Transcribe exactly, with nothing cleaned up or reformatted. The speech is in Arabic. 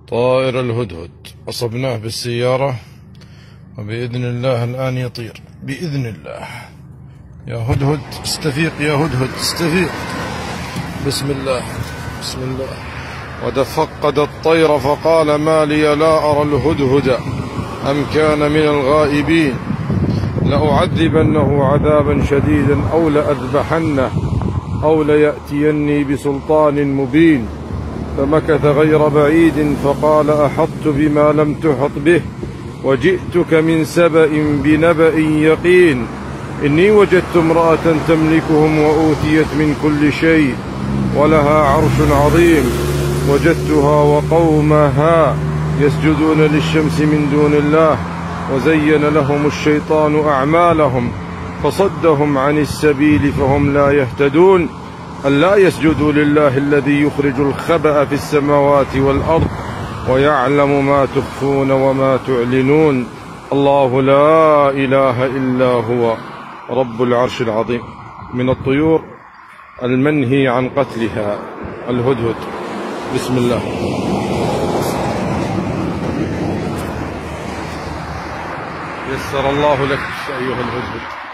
طائر الهدهد أصبناه بالسيارة، وبإذن الله الآن يطير بإذن الله. يا هدهد استفيق، يا هدهد استفيق. بسم الله بسم الله. وتفقد الطير فقال ما لي لا أرى الهدهد أم كان من الغائبين، لأعذبنه عذابا شديدا أو لأذبحنه أو ليأتيني بسلطان مبين. فمكث غير بعيد فقال أحطت بما لم تحط به وجئتك من سبأ بنبأ يقين. إني وجدت امرأة تملكهم وأوتيت من كل شيء ولها عرش عظيم، وجدتها وقومها يسجدون للشمس من دون الله، وزين لهم الشيطان أعمالهم فصدهم عن السبيل فهم لا يهتدون. ألا يسجدوا لله الذي يخرج الخبأ في السماوات والأرض ويعلم ما تخفون وما تعلنون. الله لا إله إلا هو رب العرش العظيم. من الطيور المنهي عن قتلها الهدهد. بسم الله. يسر الله لك أيها الهدهد.